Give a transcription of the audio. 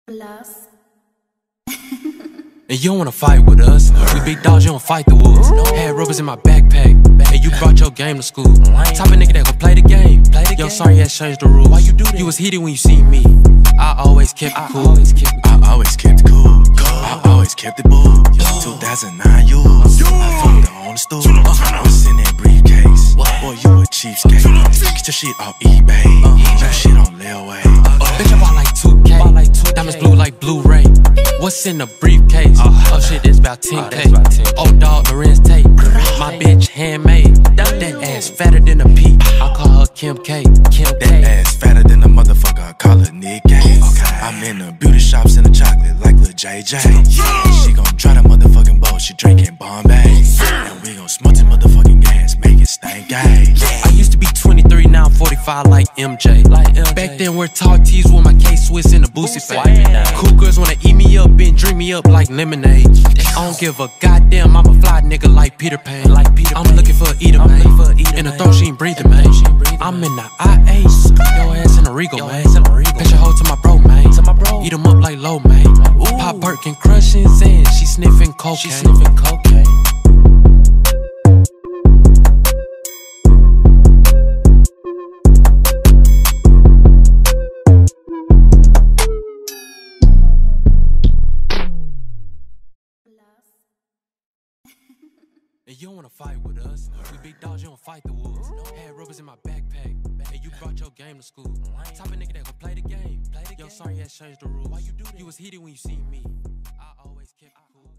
Plus. And you don't wanna fight with us. We big dogs, you don't fight the wolves. Had rubbers in my backpack, and you brought your game to school. Type of nigga that gon' play the game. Yo, sorry, ass changed the rules. Why you do that? You was heated when you seen me. I always kept it cool. I always kept it cool. I always kept it bull. 2009 you. I fucked her on the stool. What's in that briefcase? Boy, you a cheapskate. Get your shit off eBay. Your shit on layaway. Bitch, I bought like 2K. Diamonds blue like Blu-ray. What's in the briefcase? Oh shit, it's about 10K. Oh dog, Lorenz Tate. My bitch handmade. That ass fatter than a P. I call her Kim K. That ass fatter than a motherfucker. I call her Nick K. I'm in the beauty shops in the chocolate like Lil JJ. She gon' try the motherfucking boat. She drinking Bombay. And we gon' smoke the motherfucking gas, make it stank gay. I used to be 23, now I'm 45 like MJ. Back then we're tall tees with my K-Swiss in the Boosie fade. Cool girls wanna eat me up and drink me up like lemonade. I don't give a goddamn, I'm a fly nigga like Peter Pan. I'm looking for a eater, man. In the throat, she ain't breathing, man. I'm in the IA, your ass in a Regal, man. Pass your hoe to my bro, man. Eat 'em up like low, man. Pop Birkin crushings and she sniffing cocaine. And you don't wanna fight with us. We big dogs, you don't fight the wolves. Had rubbers in my backpack, and you brought your game to school. Type of nigga that gon' play the game. Yo, sorry, ass changed the rules. Why you do that? You was heated when you seen me. I always kept it cool.